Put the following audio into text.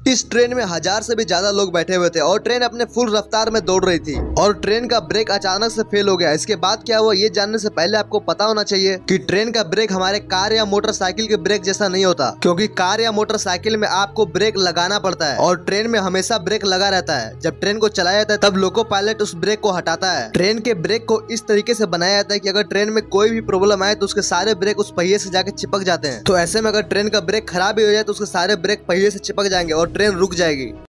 इस ट्रेन में 1000 से भी ज्यादा लोग बैठे हुए थे और ट्रेन अपने फुल रफ्तार में दौड़ रही थी और ट्रेन का ब्रेक अचानक से फेल हो गया। इसके बाद क्या हुआ ये जानने से पहले आपको पता होना चाहिए कि ट्रेन का ब्रेक हमारे कार या मोटरसाइकिल के ब्रेक जैसा नहीं होता, क्योंकि कार या मोटरसाइकिल में आपको ब्रेक लगाना पड़ता है और ट्रेन में हमेशा ब्रेक लगा रहता है। जब ट्रेन को चलाया जाता है तब लोको पायलट उस ब्रेक को हटाता है। ट्रेन के ब्रेक को इस तरीके से बनाया जाता है कि अगर ट्रेन में कोई भी प्रॉब्लम आए तो उसके सारे ब्रेक उस पहिए से जाके चिपक जाते हैं। तो ऐसे में अगर ट्रेन का ब्रेक खराब भी हो जाए तो उसके सारे ब्रेक पहिए से चिपक जाएंगे और ट्रेन रुक जाएगी।